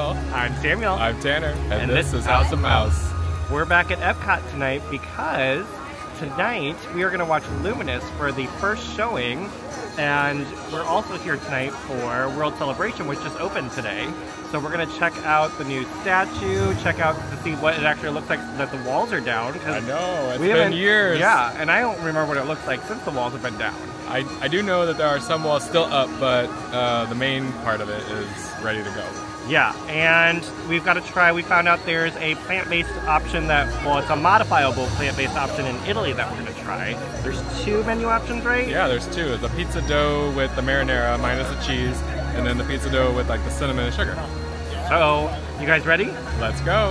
Samuel. I'm Samuel. I'm Tanner. And this is House of Mouse. We're back at Epcot tonight because tonight we are going to watch Luminous for the first showing, and we're also here tonight for World Celebration, which just opened today. So we're going to check out the new statue, check out to see what it actually looks like that the walls are down. I know, it's been years. Yeah, and I don't remember what it looks like since the walls have been down. I do know that there are some walls still up, but the main part of it is ready to go. Yeah, and we've got to try, we found out there's a plant-based option that, well, it's a modifiable plant-based option in Italy that we're going to try. There's 2 menu options, right? Yeah, there's 2. The pizza dough with the marinara minus the cheese, and then the pizza dough with like the cinnamon and sugar. So, you guys ready? Let's go.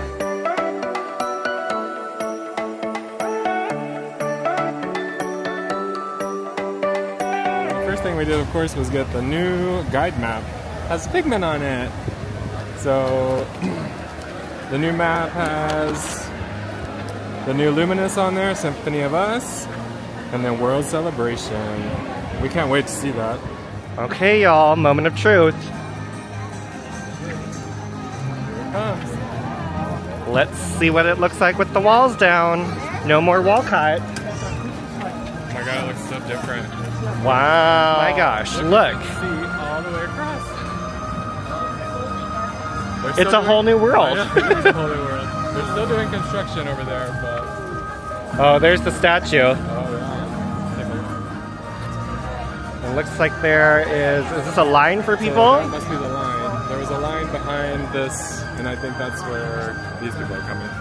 The first thing we did, of course, was get the new guide map. It has Figment on it. So, the new map has the new Luminous on there, Symphony of Us, and then World Celebration. We can't wait to see that. Okay, y'all, moment of truth. Let's see what it looks like with the walls down. No more wall cut. Oh my god, it looks so different. Wow. My gosh, look. See all the way across. It's a whole new world. It is a whole new world. They're still doing construction over there, but... Oh, there's the statue. Oh yeah. It looks like there is this a line for people? So that must be the line. There was a line behind this, and I think that's where these people are coming.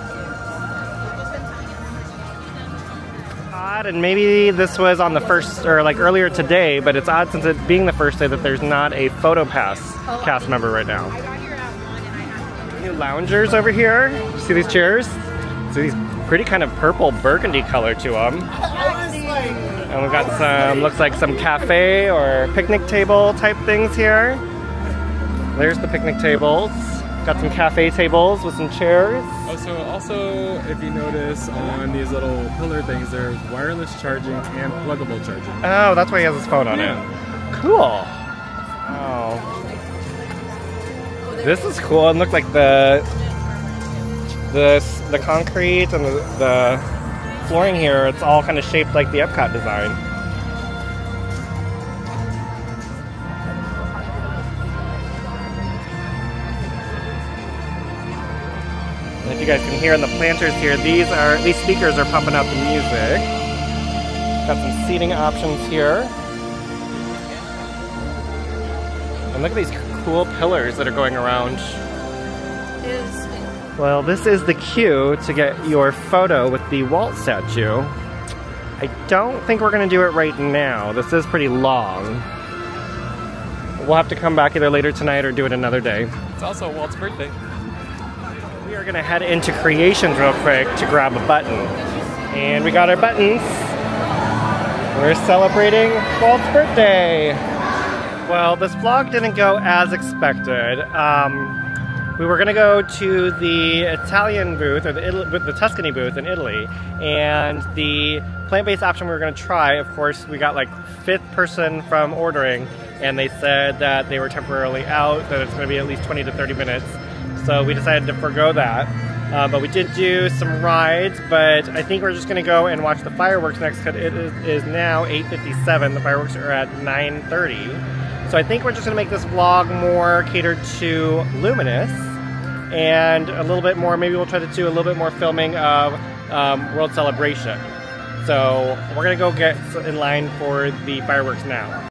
Odd, and maybe this was on the first, or like earlier today, but it's odd since it being the first day that there's not a PhotoPass cast member right now. New loungers over here. You see these chairs? See these pretty kind of purple burgundy color to them. And we've got some, looks like some cafe or picnic table type things here. There's the picnic tables. Got some cafe tables with some chairs. Also, if you notice on these little pillar things, there's wireless charging and pluggable charging. Oh, that's why he has his phone on it. Cool. Oh. This is cool. And look like the concrete and the flooring here, it's all kind of shaped like the Epcot design. And if you guys can hear in the planters here, these speakers are pumping out the music. Got some seating options here. And look at these cool pillars that are going around. Well, this is the queue to get your photo with the Walt statue. I don't think we're going to do it right now. This is pretty long. We'll have to come back either later tonight or do it another day. It's also Walt's birthday. We are going to head into Creations real quick to grab a button. And we got our buttons. We're celebrating Walt's birthday. Well, this vlog didn't go as expected. We were going to go to the Italian booth, or the Tuscany booth in Italy, and the plant-based option we were going to try, of course, we got like 5th person from ordering, and they said that they were temporarily out, that it's going to be at least 20 to 30 minutes, so we decided to forego that. But we did do some rides, but I think we're just going to go and watch the fireworks next, because it is now 8:57, the fireworks are at 9:30. So I think we're just going to make this vlog more catered to Luminous, and a little bit more, maybe we'll try to do a little bit more filming of World Celebration. So we're going to go get in line for the fireworks now.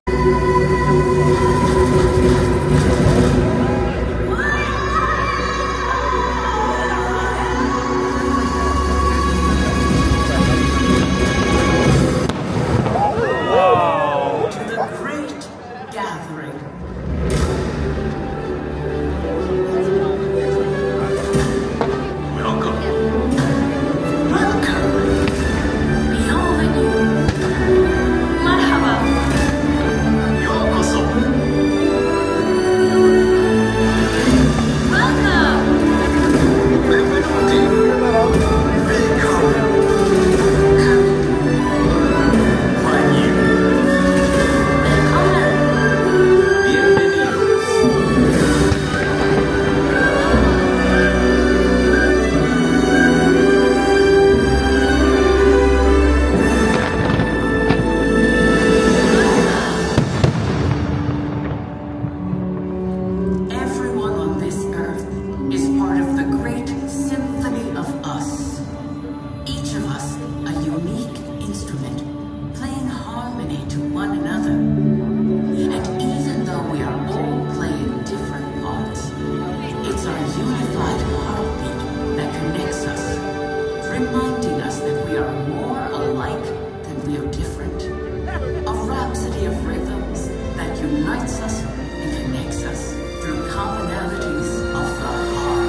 reminding us that we are more alike than we are different. A rhapsody of rhythms that unites us and connects us through commonalities of the heart.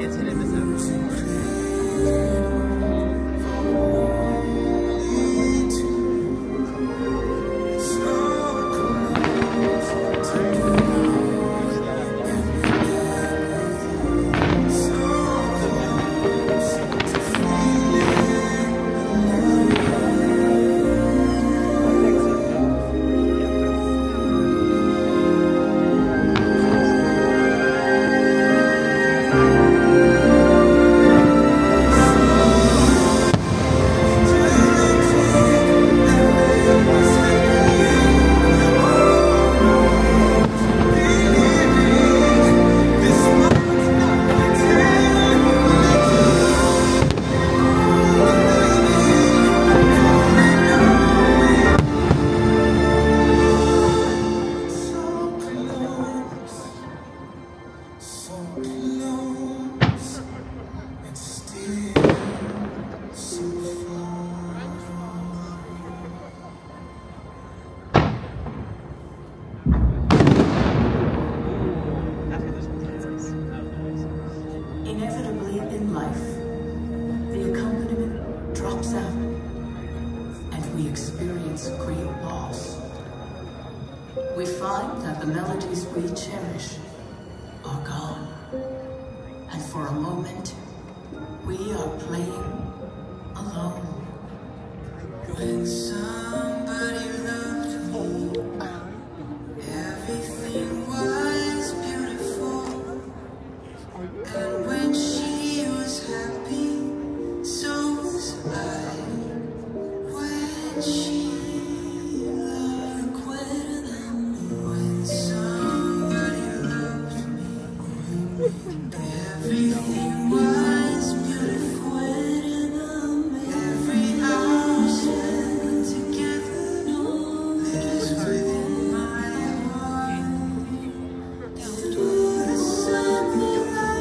Inevitably in life, the accompaniment drops out, and we experience great loss. We find that the melodies we cherish are gone, and for a moment, we are playing alone. When somebody loved me, everything was beautiful. And when she was happy, so was I. When she loved greater than me, when somebody loved me, everything was beautiful. Every hour spent together, lives within my heart. Through the sun.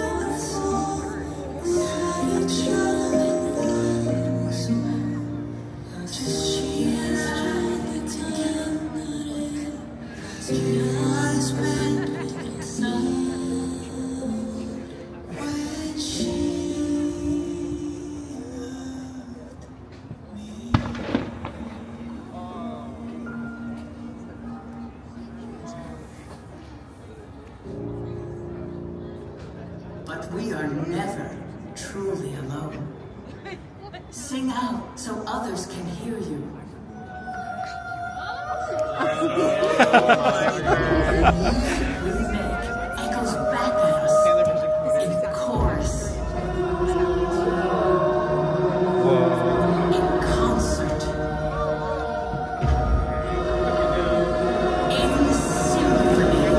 But we are never truly alone. Sing out so others can hear you. We make echoes back at us in chorus, in concert, in symphony.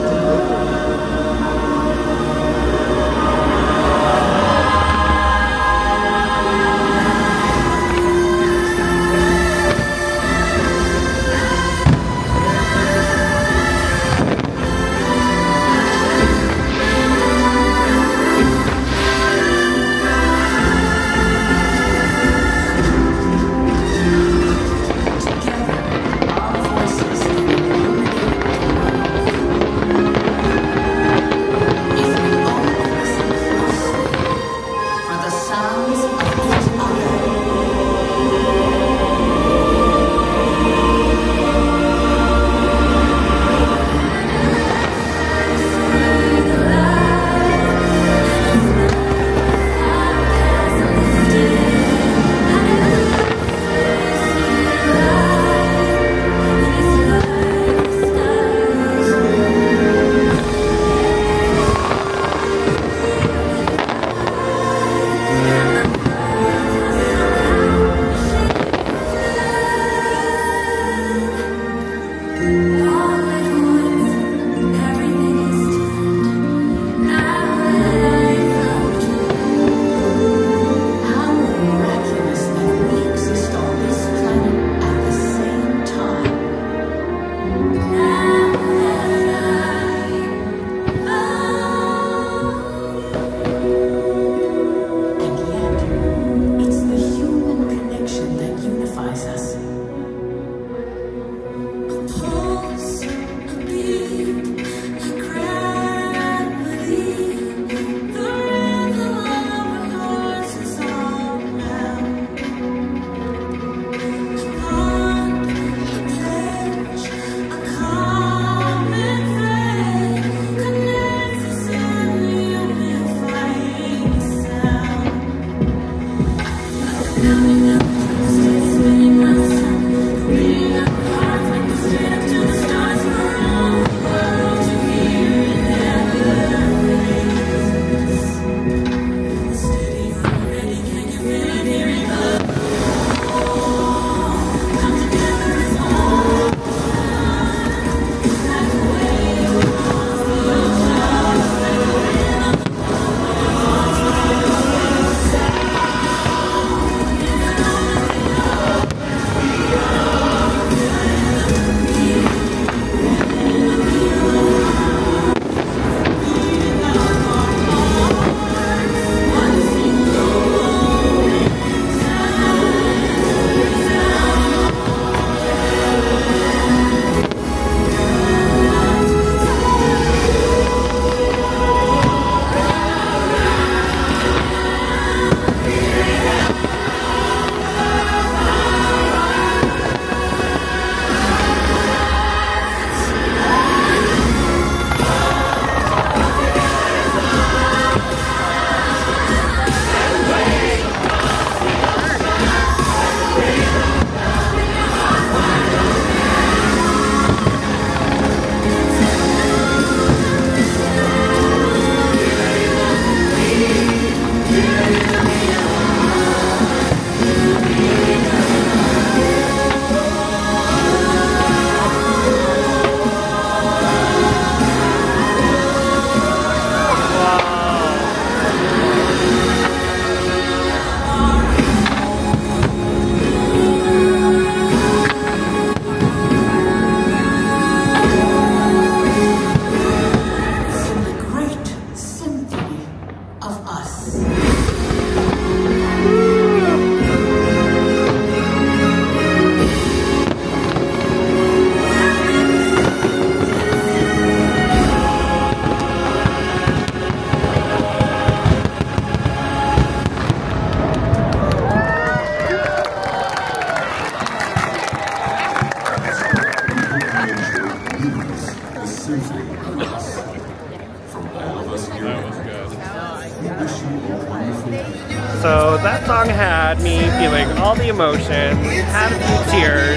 So that song had me feeling all the emotions, had a few tears.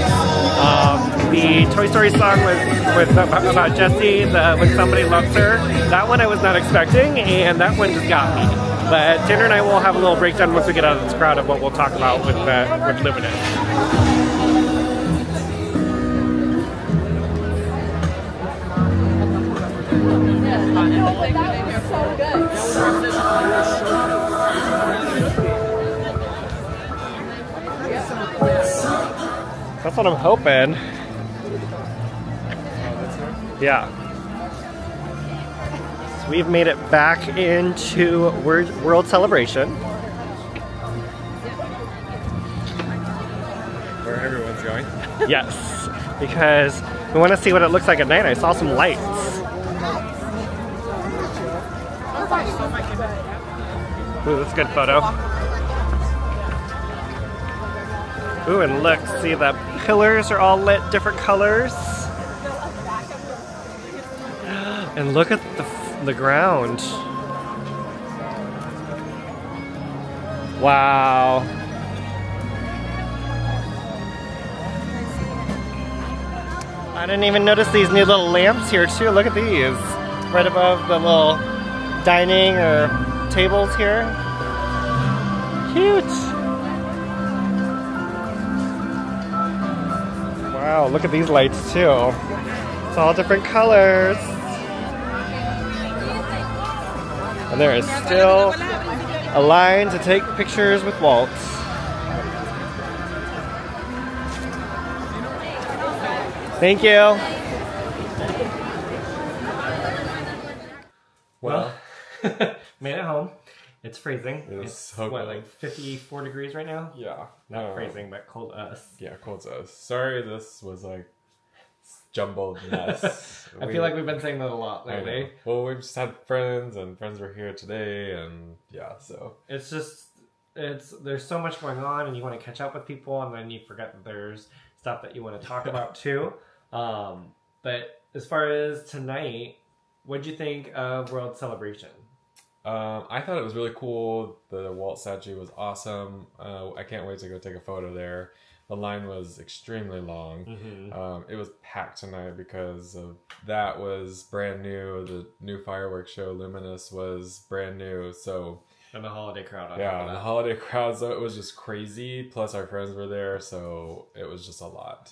The Toy Story song about Jessie, when somebody loves her, that one I was not expecting, and that one just got me. But Tanner and I will have a little breakdown once we get out of this crowd of what we'll talk about with Luminous. That's what I'm hoping. Yeah. So we've made it back into World Celebration. Where everyone's going. Yes, because we want to see what it looks like at night. I saw some lights. Ooh, that's a good photo. Ooh, and look, see the pillars are all lit different colors. And look at the ground. Wow. I didn't even notice these new little lamps here too. Look at these. Right above the little dining or tables here. Cute. Wow, look at these lights too. It's all different colors. And there is still a line to take pictures with Walt. Thank you. Well, made it home. It's freezing. It's what, like 54 degrees right now? Yeah. Not freezing, but cold to us. Yeah, cold to us. Sorry this was like jumbled mess. I feel like we've been saying that a lot lately. Well, we've just had friends, and friends were here today, and yeah, so. It's just, there's so much going on, and you want to catch up with people, and then you forget that there's stuff that you want to talk about too. But as far as tonight, what'd you think of World Celebration? I thought it was really cool. The Walt statue was awesome. I can't wait to go take a photo there. The line was extremely long. It was packed tonight because of that was brand new. The new fireworks show, Luminous, was brand new. So And the holiday crowd. the holiday crowd. So it was just crazy. Plus our friends were there, so it was just a lot.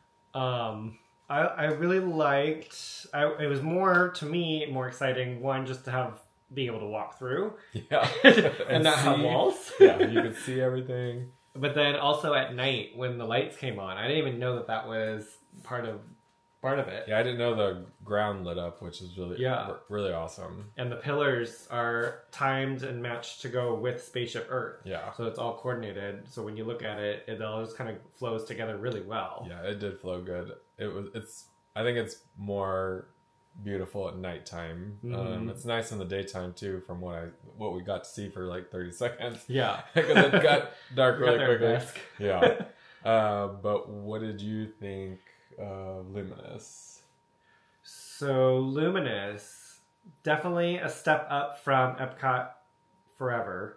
I really liked. It was more to me more exciting. One, just to have being able to walk through. Yeah, and not have walls. Yeah, you could see everything. But then also at night when the lights came on, I didn't even know that was part of it. Yeah, I didn't know the ground lit up, which is really awesome. And the pillars are timed and matched to go with Spaceship Earth. Yeah. So it's all coordinated. So when you look at it, it all just kind of flows together really well. Yeah, it did flow good. I think it's more beautiful at nighttime. It's nice in the daytime too, from what we got to see for like 30 seconds. Yeah. Because it got dark really quickly. Dusk. Yeah. But what did you think of Luminous? So Luminous, definitely a step up from Epcot Forever.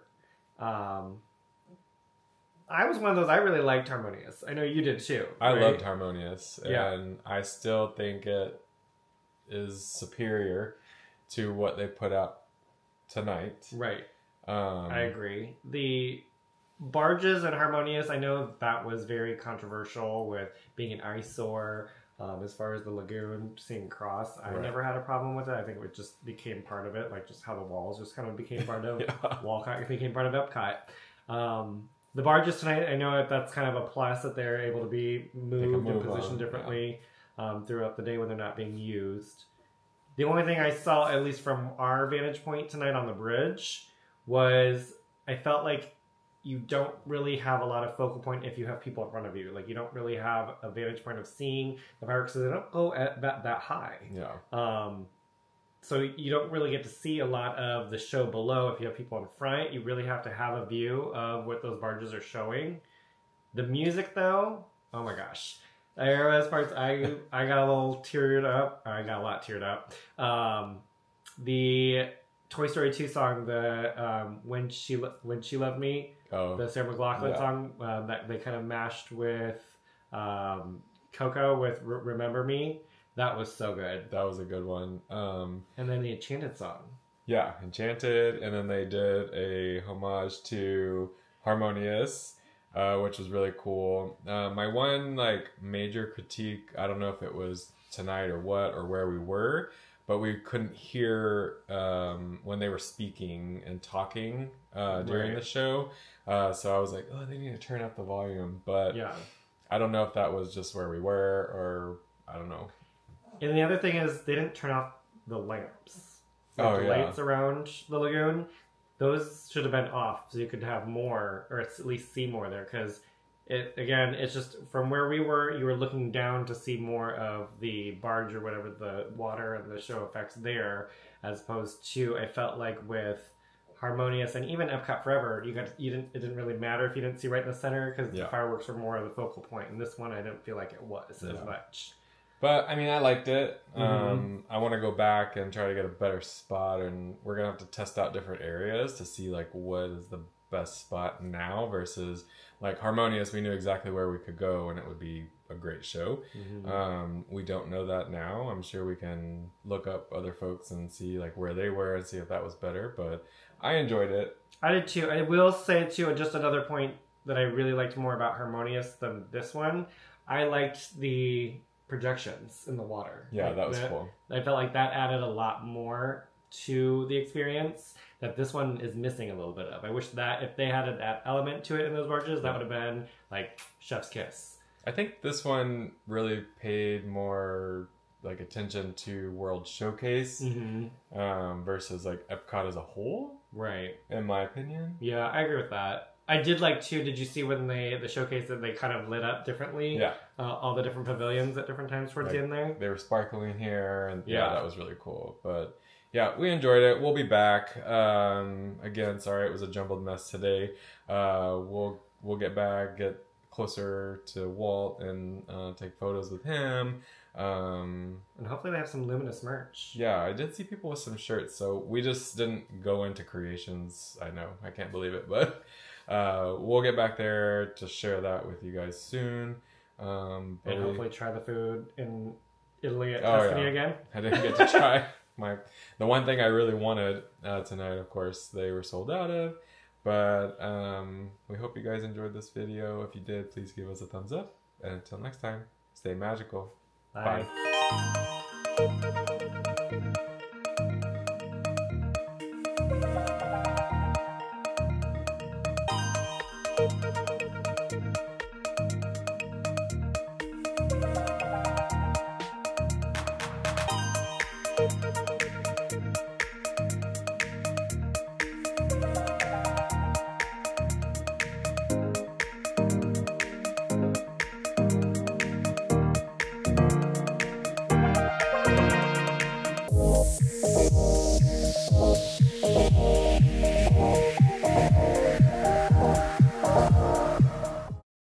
I was one of those, I really liked Harmonious. I know you did too. I right? loved Harmonious, Yeah. and I still think it is superior to what they put out tonight. Right. I agree. The barges and Harmonious, I know that was very controversial with being an eyesore. As far as the lagoon seeing cross, I never had a problem with it. I think it just became part of it, like just how the walls just kind of became part of Walcott, became part of Epcot. The barges tonight, I know that's kind of a plus that they're able to be moved and positioned differently throughout the day when they're not being used. The only thing I saw, at least from our vantage point tonight on the bridge, was I felt like you don't really have a lot of focal point if you have people in front of you. Like, you don't really have a vantage point of seeing the fireworks, because they don't go at that high. Yeah. So you don't really get to see a lot of the show below if you have people in front. You really have to have a view of what those barges are showing. The music, though, oh my gosh. There was parts I got a little teared up. I got a lot teared up. The Toy Story 2 song, the When She Loved Me, the Sarah McLachlan song that they kind of mashed with Coco with Remember Me. That was so good. That was a good one. And then the Enchanted song. Yeah, Enchanted, and then they did a homage to Harmonious, which was really cool. My one major critique, I don't know if it was tonight or what or where we were, but we couldn't hear when they were speaking and talking during the show. So I was like, oh, they need to turn up the volume. But I don't know if that was just where we were or I don't know. And the other thing is they didn't turn off the lamps. The lights around the lagoon, those should have been off so you could have more, or at least see more there, because it's just from where we were, you were looking down to see more of the barge or whatever, the water and the show effects there, as opposed to, I felt like with Harmonious and even Epcot Forever, it didn't really matter if you didn't see right in the center, because the fireworks were more of the focal point. And this one, I didn't feel like it was as much. But, I mean, I liked it. I want to go back and try to get a better spot, and we're going to have to test out different areas to see, what is the best spot now versus, Harmonious, we knew exactly where we could go, and it would be a great show. We don't know that now. I'm sure we can look up other folks and see, where they were and see if that was better, but I enjoyed it. I did, too. I will say, too, just another point that I really liked more about Harmonious than this one. I liked the projections in the water. Yeah, that was cool. I felt like that added a lot more to the experience that this one is missing a little bit of. I wish that if they had that element to it in those barges, that would have been chef's kiss. I think this one really paid more attention to World Showcase versus Epcot as a whole. Right. In my opinion. Yeah, I agree with that. I did too, did you see when the showcase that they kind of lit up differently? Yeah. All the different pavilions at different times towards the end there? They were sparkling here, and that was really cool. But yeah, we enjoyed it. We'll be back. Again, sorry it was a jumbled mess today. We'll get back, get closer to Walt and take photos with him. And hopefully they have some Luminous merch. Yeah, I did see people with some shirts, so we just didn't go into creations. I know, I can't believe it, but we'll get back there to share that with you guys soon. And hopefully try the food in Italy at Tuscany again. I didn't get to try the one thing I really wanted tonight. Of course, they were sold out of. But we hope you guys enjoyed this video. If you did, please give us a thumbs up. And until next time, stay magical. Bye. Bye.